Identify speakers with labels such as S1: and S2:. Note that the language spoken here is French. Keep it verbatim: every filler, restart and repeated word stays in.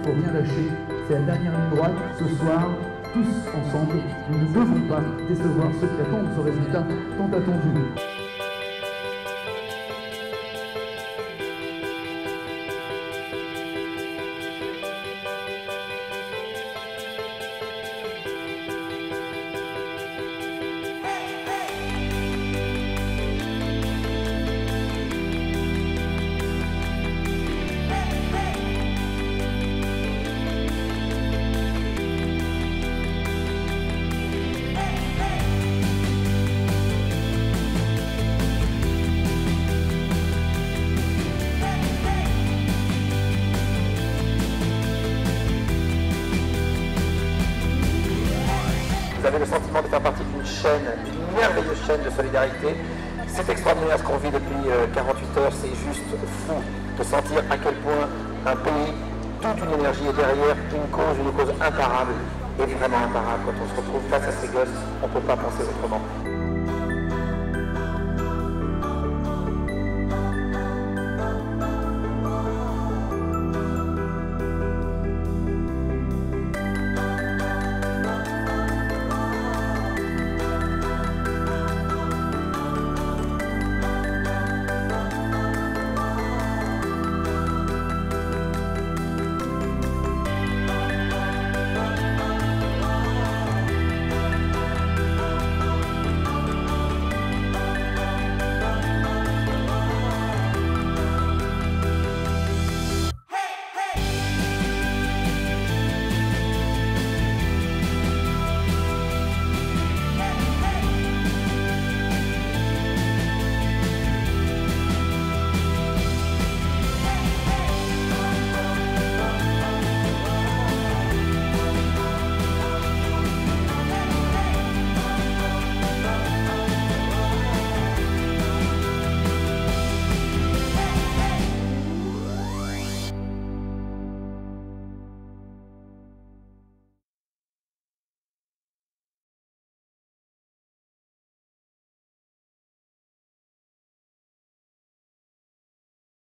S1: faut rien lâcher. C'est la dernière ligne droite. Ce soir, tous ensemble, nous ne devons pas décevoir ceux qui attendent ce résultat tant attendu.
S2: Vous avez le sentiment de faire partie d'une chaîne, d'une merveilleuse chaîne de solidarité. C'est extraordinaire ce qu'on vit depuis quarante-huit heures, c'est juste fou de sentir à quel point un pays, toute une énergie est derrière, une cause, une cause imparable, et vraiment imparable. Quand on se retrouve face à ces gosses, on ne peut pas penser autrement.